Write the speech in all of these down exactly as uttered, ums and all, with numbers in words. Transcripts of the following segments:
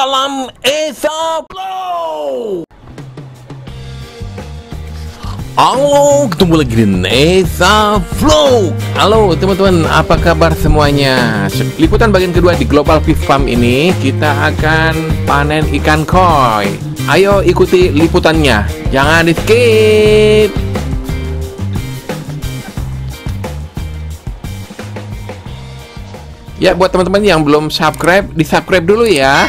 Salam Esa Flow. Halo, ketemu lagi di Esa Flow. Halo teman-teman, apa kabar semuanya? Liputan bagian kedua di Global Fish Farm ini kita akan panen ikan koi. Ayo ikuti liputannya, jangan di skip. Ya, buat teman-teman yang belum subscribe, di subscribe dulu ya.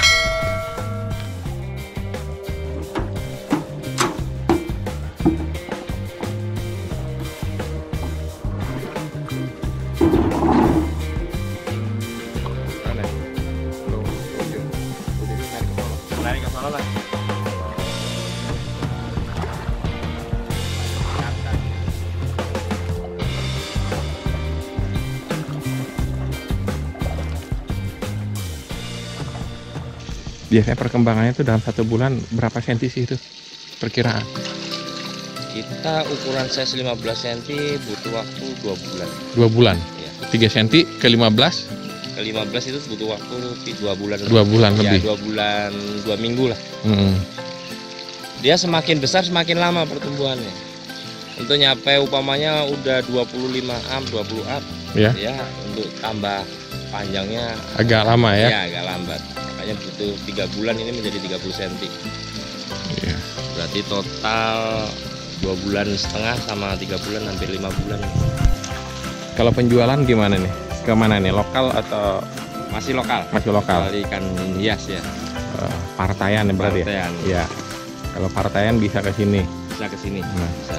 Biasanya perkembangannya itu dalam satu bulan berapa senti sih itu perkiraan? Kita ukuran size lima belas senti butuh waktu dua bulan. Dua bulan? Ya. tiga senti ke lima belas? Ke lima belas itu butuh waktu dua bulan. Dua bulan ya, lebih? Dua bulan, dua minggu lah. Hmm. Dia semakin besar semakin lama pertumbuhannya. Untuk nyampe upamanya udah dua puluh lima up, dua puluh up. Ya. Ya, untuk tambah panjangnya agak lama ya? Ya, agak lambat. Makanya butuh tiga bulan, ini menjadi tiga puluh senti. Ya. Berarti total dua bulan setengah sama tiga bulan hampir lima bulan. Kalau penjualan gimana nih? Kemana nih? Lokal atau masih lokal? Masih lokal. Dari ikan hias ya. Uh, partaian ya berarti partaian. Ya. Ya. Kalau partaian bisa ke sini. Bisa ke sini. Nah. Bisa.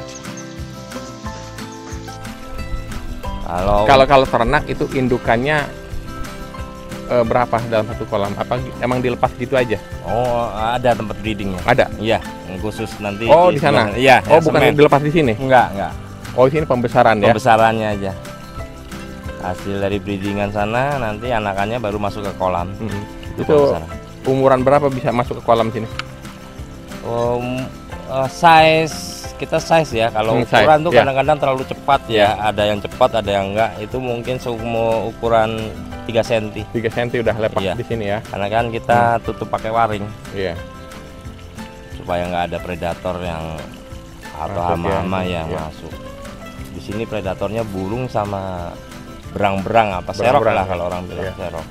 Kalau kalau kalau ternak itu indukannya e, berapa dalam satu kolam? Apa emang dilepas gitu aja? Oh, ada tempat breedingnya. Ada? Iya, khusus nanti. Oh, di, di sana? Iya. Oh, ya, bukan semen. Dilepas di sini? Enggak, enggak. Oh, di sini pembesaran ya? Pembesarannya aja. Hasil dari breedingan sana, nanti anakannya baru masuk ke kolam. Hmm. Itu, itu umuran berapa bisa masuk ke kolam sini? Um, uh, size kita size ya. Kalau hmm, ukuran size, tuh kadang-kadang ya. Terlalu cepat ya. Ya. Ada yang cepat, ada yang enggak. Itu mungkin semua ukuran tiga senti. tiga senti udah lepas ya. Di sini ya. Karena kan kita hmm. tutup pakai waring. Iya. Supaya nggak ada predator yang atau hama-hama ya. yang ya. Masuk. Di sini predatornya burung sama berang-berang apa serok berang lah kalau orang bilang ya. Serok.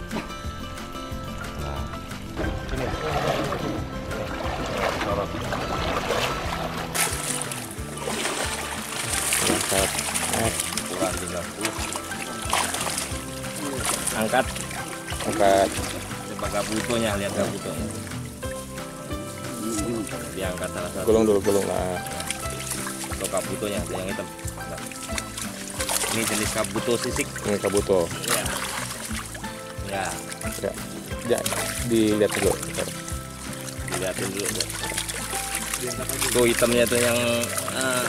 Nah. Ini. Sorot. Ukuran tiga puluh. Angkat. Angkat. Coba gabutonya, lihat gabutonya. Diangkat salah satu. Gulung dulu, gulung lah. Atau kabutonya, yang hitam. Nah. Ini jenis kabuto sisik. Ini kabuto. Ya. Ya. Ya. Ya. Dilihat dulu. Dilihatin dulu. Ya. Tuh hitamnya tuh yang. Uh,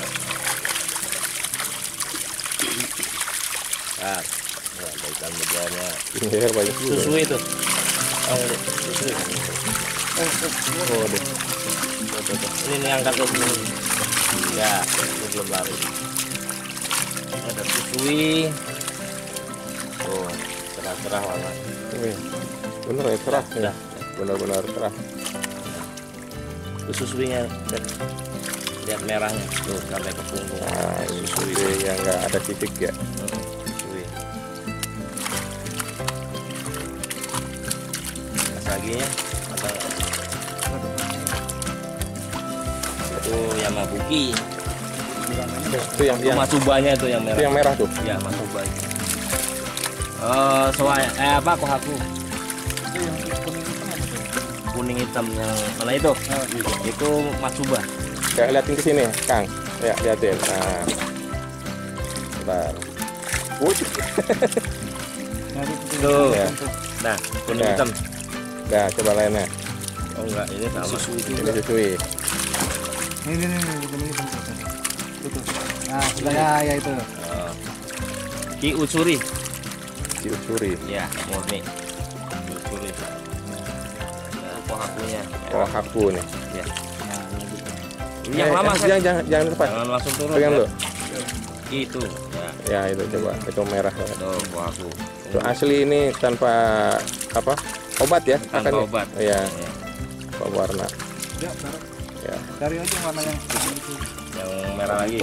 Ah, ya, ada ikan mudanya. Ini banyak susu itu. Oh, susu. Oh, deh. Ini nih angkat ke sini. Ya, ini belum lari. Ada susui. Oh, cerah-cerah warna. Ini bener ya cerah ya. Benar-benar cerah. Itu susuinya. Lihat merahnya. Tuh sampai ke punggung. Nah, susui yang enggak ada titik ya. Laginya atau itu Yamabuki itu yang itu masubanya itu yang merah itu yang merah tuh ya masubanya uh, soalnya eh apa kok aku kuning hitam yang mana itu oh, itu masuba kayak liatin ke sini Kang ya liatin nah bentar tuh ya. Nah kuning ya. hitam. Nah, coba lainnya. Oh enggak, ini sama. Susui. Ini susui. Ini ini ini ini itu. Nah, sudah ya, ya itu. Uh, Ki Utsuri. Ki Utsuri. Ya, murni. Ki Utsuri. Nah, kohakunya. Kohaku nih. Ya. Nah, ini yang lama saya. Jangan jangan jangan lepas. Jangan langsung turun. Pegang dulu. Itu. Ya. Ya, itu coba. Itu merah. Tuh, kohaku. Itu asli ini tanpa apa? Obat obat ya? Tanpa Akan ya? obat. Iya. Ya. Apa warna? Ya, taruh. Ya. Cari aja warna yang itu. Yang merah lagi.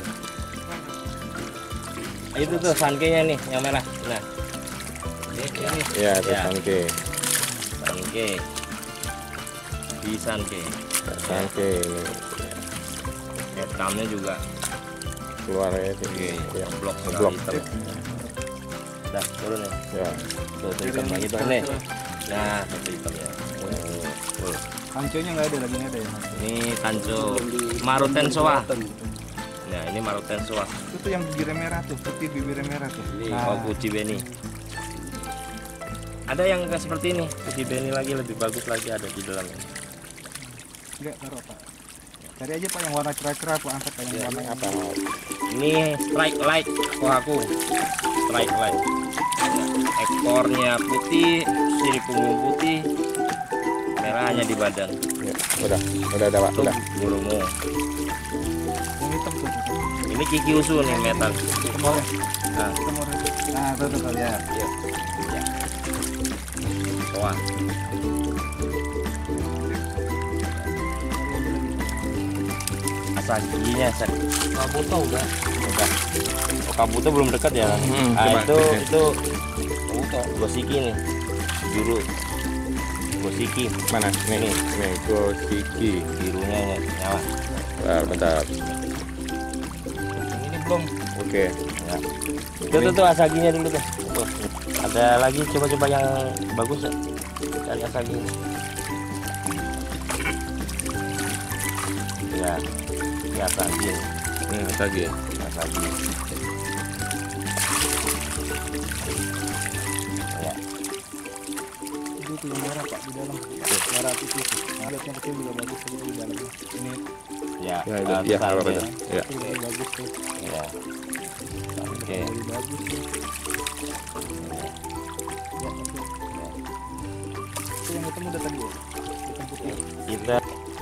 Itu tuh sankenya nih, yang merah. Nah, ini, ini. Iya, itu Ya. sanke. Sanke. Di sanke. Sanke ini Hitamnya juga. keluar ya. itu. Oke, Ya. blok Blok. hitam. Dah, turun nih. Ya. Tuh, tuh hitam lagi tuh nih. Nah, itu hitamnya. Tuh. Kanconya nggak ada lagi, nggak ada ya. Ini kanco Maruten Soa. Nah, ini Maruten Soa. Itu tuh yang bibirnya merah tuh, putih bibirnya merah tuh. Ini Nah, oh, Kuci Beni. Ada yang nggak seperti ini, Kuci Beni lagi lebih bagus lagi ada di dalamnya. enggak taruh Pak. Cari aja Pak yang warna cerah-cerah Pak, angkat Pak, yang warna Apa? Ini Strike Light Kohaku. Strike Light. Ekornya putih, sirip punggung putih, merah hanya di badan. Ya. Udah, udah, udah, Pak. Tuh, Udah. burungmu. yang hitam tuh. Ini Kiki Usu nih metal. Hitam oranye. Nah, Hitam oranye. Nah, tuh tuh tuh, ya. iya. Ya. Soa. Asaginya set. Kabuto udah. Udah. Oh, Kabuto belum dekat ya. Hmm, ah, coba. itu itu Kabuto Gosiki nih. Juru Gosiki. Mana? Nih, nih, nih, Gosiki. Birunya nyala. Bentar, bentar. Yang ini belum. Oke. Ya. Itu tuh, tuh Asaginya dulu tuh. Tuh. Ada lagi coba-coba yang bagus ya. Cari Asagi. Ya. Ya Asagi. Hmm, lagi ya. Asagi. Ya. Itu tuh yang merah Pak di dalam. Merah putih. Nah, lihat yang kecil juga bagus tuh di dalamnya. Ini Ya. Ya, itu. ah, Ya, Asagi. apa betul. Ya. itu juga bagus tuh. Ya. Oke. Lebih bagus tuh. Ya, oke. Itu yang hitam udah tadi ya. Hitam putih. Kita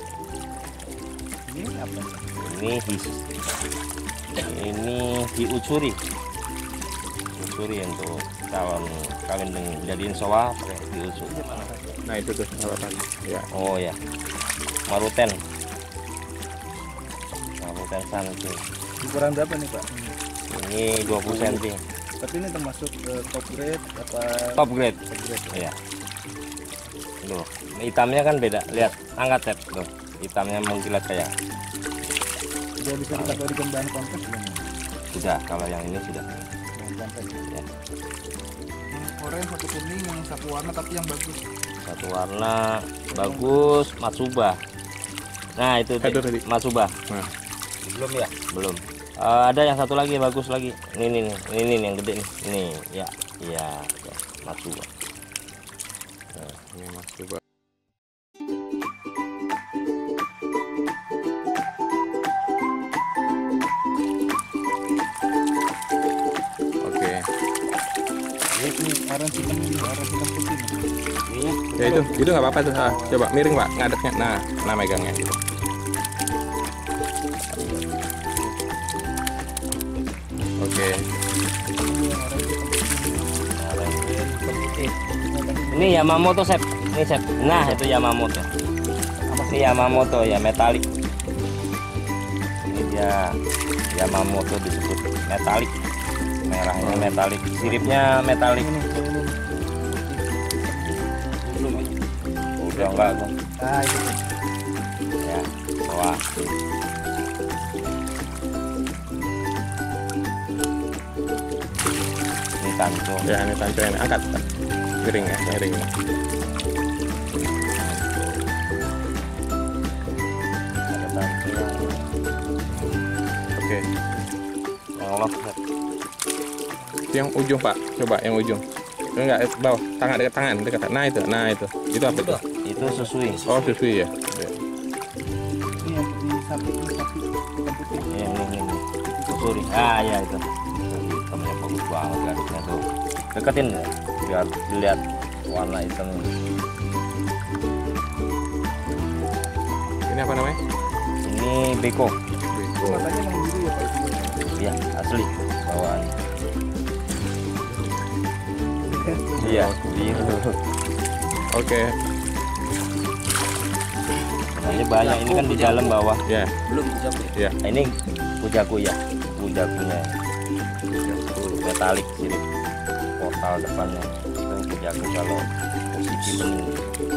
Ini apa? ini his ini diucuri ucuri untuk calon kawin dengan jadiin soa pakai diucuri. Nah, itu tuh apa tadi? Ya. Oh ya, Maruten Maruten Sanke. Ukuran berapa nih Pak? Ini dua puluh sentimeter. Tapi ini termasuk eh, top grade apa? Top grade. Top grade. Iya. Tuh, hitamnya kan beda. Lihat, angkat tab tuh. Hitamnya mengkilat kayak. Sudah bisa dikategorikan bahan kontes belum? Sudah, kalau yang ini sudah. Bahan kontes. Ya. Yang oranye satu kuning, yang satu warna tapi yang bagus. Satu warna bagus, Matsuba. Nah, itu Itu tadi. Matsuba. Nah. Belum ya? Belum. Eh, ada yang satu lagi bagus lagi. Ini nih, nih. Ini nih yang gede nih. Ini, ya. Iya, ya. Matsuba. Nah, ini Mas coba. Oke. Ini orange hitam ini, orange hitam putih. nih. Ini Ya itu, itu nggak apa-apa tuh. Ah, coba miring Pak, ngadepnya. Nah, nah megangnya gitu. Oke. Ini Yamamoto Sep. Ini Sep. Nah, itu Yamamoto. Ini Yamamoto ya metalik. Ini dia Yamamoto disebut metalik. Merahnya metalik, siripnya metalik. Ini, ini, ini. Udah enggak tuh. Ah, itu. Ya. Wah. Ini tanco. Ya, ini tancoin. Angkat. Miring ya, miring. Ada tanco yang Oke. yang lock Sep. Itu yang ujung Pak. Coba yang ujung. Itu enggak eh, bawah, tangan dekat tangan, dekat. Nah itu, nah itu. Itu apa itu? Itu susui. Oh, susui ya. Ya. Ini yang di sapi, ini sapi hitam putih. Ini, ini, ini. Susuri. Ah, ya itu. Hitamnya bagus banget garisnya tuh. Deketin ya, biar dilihat warna hitamnya. Ini apa namanya? Ini beko. Beko. Matanya emang biru ya Pak itu. Iya, asli bawaan. Iya, biru. Oke. Nah, ini banyak ini kan di dalam bawah. Ya. Belum dicapai. Ya. Nah, ini kujaku ya, kujakunya. Metalik sini. Portal depannya. Itu kujaku kalau posisi penuh.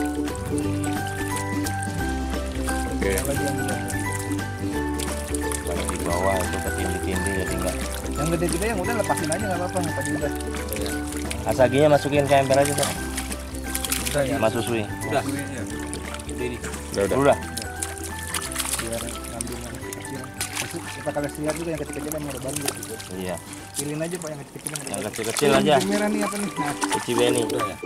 Oke. Lagi yang di bawah. Kalau di bawah itu ketindih-tindih jadi enggak. Yang gede-gede yang udah lepasin aja nggak apa-apa, yang tadi udah. Asaginya masukin ke ember aja, Pak. Udah ya. Mas Susui. Udah. Gede ini. Udah, udah. Udah. Biar ngambil yang kecil. Masuk kita kasih lihat juga yang kecil-kecil yang udah baru gitu. Iya. Pilihin aja Pak yang kecil-kecil. Yang kecil-kecil aja. Yang merah nih apa nih? Nah, Uci Beni. udah ya.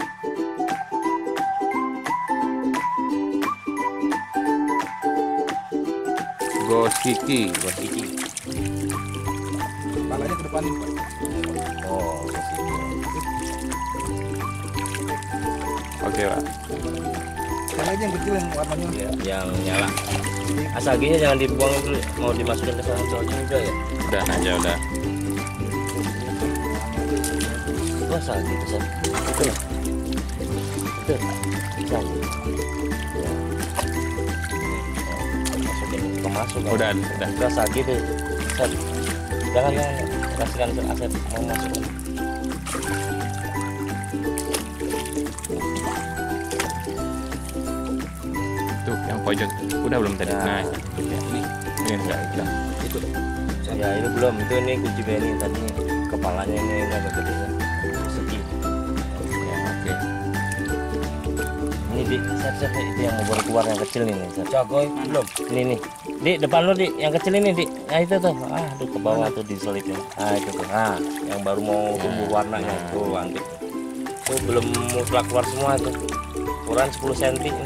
Gosiki. Gosiki. Kepalanya ke depan nih Pak. Oh, Gosiki. Oke, Pak. Yang aja yang kecil yang warnanya. Ya, yang nyala. Asaginya jangan dibuang dulu, mau dimasukin ke sana aja udah ya. Udah aja udah. Itu asagi itu San. Itu ya. Itu. Asagi. Ya. Masukin ke masuk. Udah, udah. Udah asagi deh. San. Jangan jangan kasihkan ke Asep mau masuk. Tuh, yang pojok. Udah belum tadi? Nah. Nah, ya. Ini. Ini udah. udah. Itu. Ya ini belum, itu ini kunci Beni tadi kepalanya ini ini agak gede kan. Segi. Ya, oke. Ini di set set itu yang mau baru keluar yang kecil ini. Set. Jagoy belum. Ini nih. Di depan lu di yang kecil ini di. Nah itu tuh. Ah, aduh ke bawah tuh diselipin. Ah itu tuh. Nah, yang baru mau tumbuh warnanya Nah. tuh antik. Tuh belum mutlak keluar semua tuh. Ukuran sepuluh sentimeter.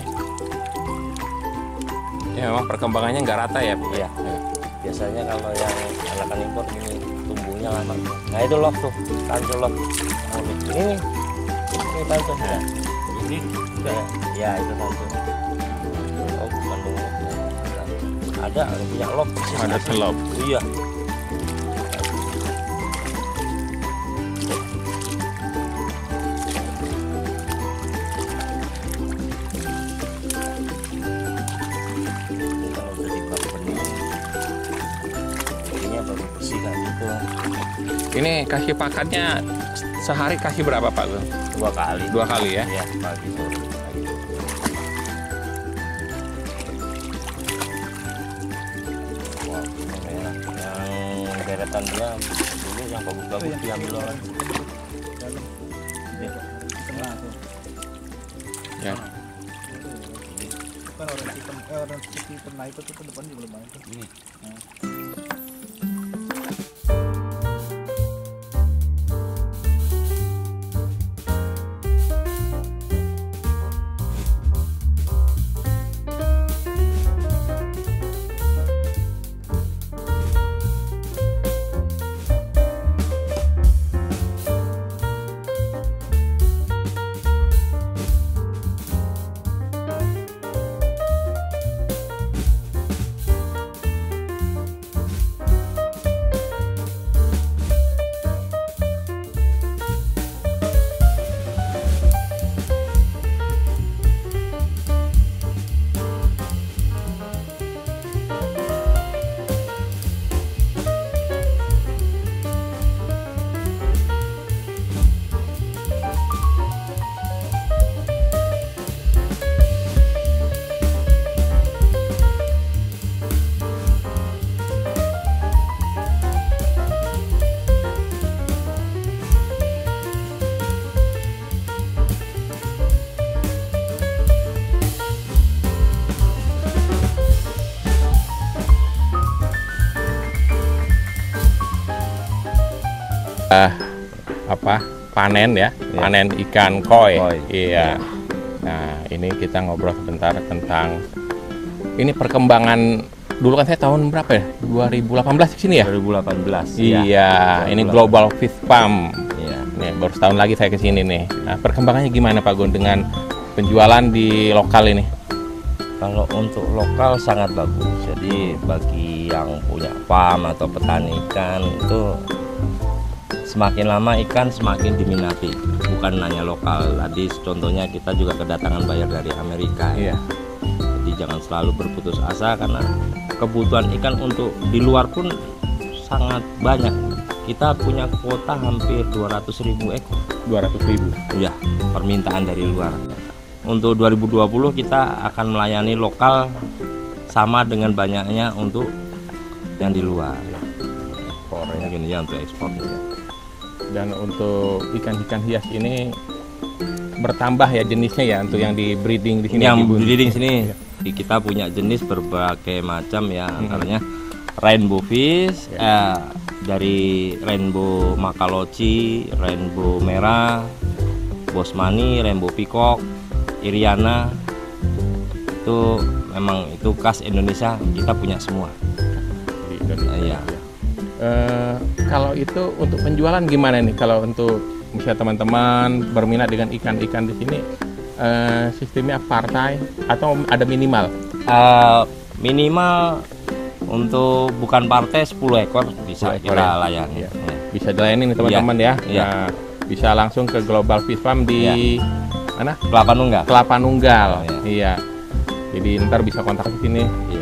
Ya, memang perkembangannya nggak rata ya, Bu? Iya. Ya. Biasanya kalau yang anakan impor ini tumbuhnya lama. Nah itu lock tuh, tansu lock. Oh, ini nih, ini tansu. Ya. Ini juga ya, ya itu tansu. Oh bukan lock. Ada, ada punya lock. Ada selop. Iya. Ini kalau udah dibak bening, ininya baru bersih kayak gitu. Ini kasih pakannya sehari kasih berapa, Pak? Dua kali. Dua kali ya? Iya, pagi sore. Wah, ini merah. Yang deretan dia dulu yang bagus-bagus diambil orang. Ini. Nah, tuh. Ya. Kan orang hitam, eh, orang putih pernah itu tuh depan juga belum ada tuh. Ini. Nah. Ah, apa panen ya, Iya. panen ikan koi. Koi. Iya. Nah, ini kita ngobrol sebentar tentang ini perkembangan. Dulu kan saya tahun berapa ya? dua ribu delapan belas di sini ya? dua ribu delapan belas. Iya, ini Global Fish Farm. Iya. Nih, baru setahun lagi saya ke sini nih. Nah, perkembangannya gimana Pak Gun dengan penjualan di lokal ini? Kalau untuk lokal sangat bagus. Jadi bagi yang punya farm atau petani ikan itu semakin lama ikan semakin diminati, bukan hanya lokal. Tadi contohnya kita juga kedatangan buyer dari Amerika. Iya. Jadi jangan selalu berputus asa karena kebutuhan ikan untuk di luar pun sangat banyak. Kita punya kuota hampir dua ratus ribu ekor. dua ratus ribu. Ya, permintaan dari luar. Untuk dua ribu dua puluh kita akan melayani lokal sama dengan banyaknya untuk yang di luar. Ekspor ya. Mungkin ya untuk ekspor. Dan untuk ikan-ikan hias ini bertambah ya jenisnya ya untuk yang di breeding di sini. Yang Ibu. breeding sini Ya. kita punya jenis berbagai macam ya, hmm. antaranya rainbow fish, ya. eh, dari rainbow makaloci, rainbow merah, bosmani, rainbow peacock, iriana. Itu memang itu khas Indonesia, kita punya semua. Di Indonesia. Ya. Uh, kalau itu untuk penjualan gimana nih? Kalau untuk misalnya teman-teman berminat dengan ikan-ikan di sini, uh, sistemnya partai atau ada minimal? Uh, minimal untuk bukan partai sepuluh ekor bisa ekor kita ya? layani. Ya. Ya. Bisa dilayani nih teman-teman ya. Ya. Nah, bisa langsung ke Global Fish Farm di Ya. mana? Kelapa Nunggal. Kelapa Nunggal. Ya. Iya. Jadi ntar bisa kontak di sini. Ya.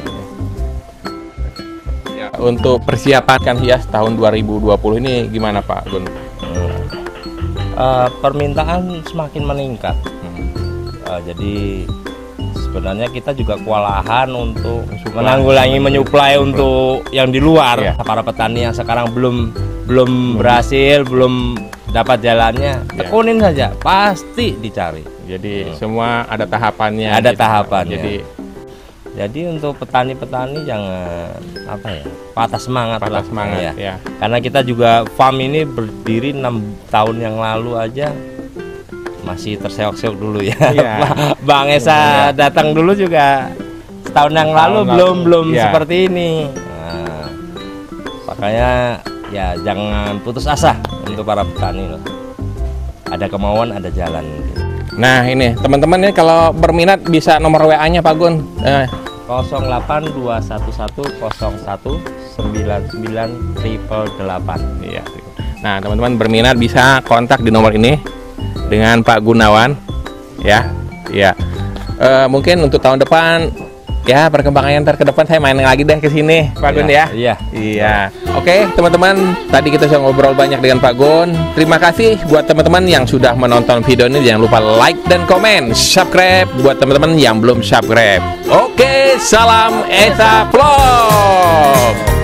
Untuk persiapan ikan hias tahun dua ribu dua puluh ini gimana Pak Gun? Hmm. Uh, permintaan semakin meningkat. Hmm. Uh, jadi sebenarnya kita juga kewalahan untuk menanggulangi menyuplai untuk yang di luar. Ya. Para petani yang sekarang belum belum berhasil, belum dapat jalannya, tekunin ya. saja, pasti dicari. Jadi hmm. semua ada tahapannya. Ada gitu. tahapannya. Jadi Jadi untuk petani-petani jangan apa ya, patah semangat patah lah. semangat ya. ya. Karena kita juga farm ini berdiri enam tahun yang lalu aja masih terseok-seok dulu ya. Ya. Bang Esa ya. datang dulu juga setahun yang lalu tahun belum lalu. belum Ya. seperti ini. Nah, makanya ya jangan putus asa untuk para petani loh. Ada kemauan, ada jalan. Nah ini teman-teman ini kalau berminat bisa nomor W A-nya Pak Gun. Eh. nol delapan dua satu satu nol satu sembilan sembilan delapan delapan. Iya. Nah teman-teman berminat bisa kontak di nomor ini dengan Pak Gunawan. Ya, ya. E, mungkin untuk tahun depan ya perkembangan yang ntar ke depan saya main lagi deh ke sini Pak Gun ya. Iya. Iya. Oke teman-teman, tadi kita sudah ngobrol banyak dengan Pak Gun. Terima kasih buat teman-teman yang sudah menonton video ini. Jangan lupa like dan komen, subscribe buat teman-teman yang belum subscribe. Oke, salam Esa Vlog.